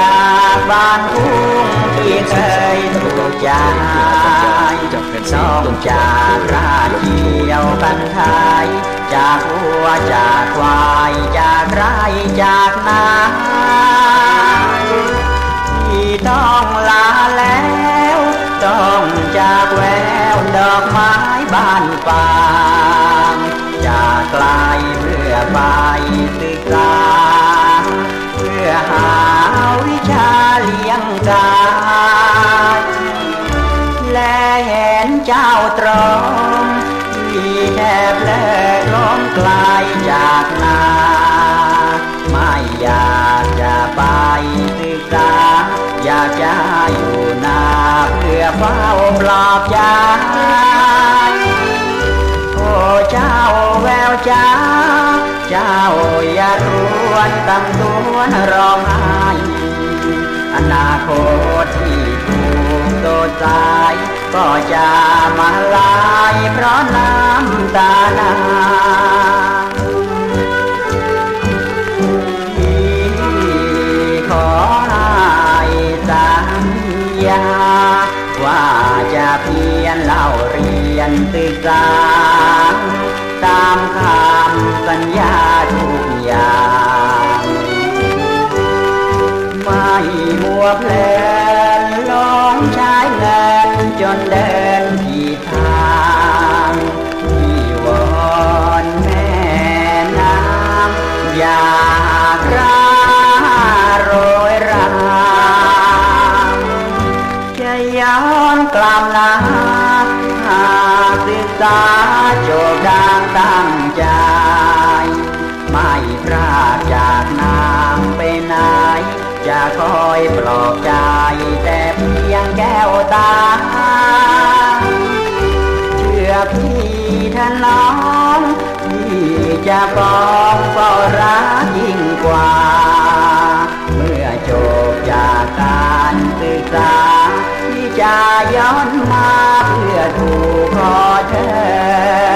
จากบ้านทุ่งที่เคยถูกใจต้องจากราชเกี่ยวกันไทยจากวัวจากควายจากไร่จากนาที่ต้องลาแล้วต้องจากแววดอกไม้บ้านป่าจากไกลเพื่อไปศึกษาเพื่อหาวิชาเลี้ยงกายและเห็นเจ้าตรอมที่แทบเลิกล้มไกลจากนาไม่อยากจะไปศึกษาอยากจะอยู่นาเพื่อเฝ้าปลอบใจโอ้เจ้าแววจ้าเจ้าอย่ารวนตำตวนร้องไห้อนาคตที่ถูกโดนสายก็จะมาลายเพราะน้ำตานาขอให้สัญญาว่าจะเพียรเล่าเรียนศึกษาตามคำสัญญาทุกอย่างไม่มัวเพลินลงใช้เงินจนเดินผิดทางที่วอนแม่น้ำอยากร่าโรยราจะย้อนกลับนาหากศึกษาจบดังตั้งใจไม่พลาดจากนางไปไหนจะคอยปลอบใจแต่เพียงแก้วตาเชื่อพี่เถอะน้องพี่จะปองเฝ้ารักยิ่งกว่าเมื่อจบจากการศึกษาที่จะย้อนมาเพื่อถูกขอเธอ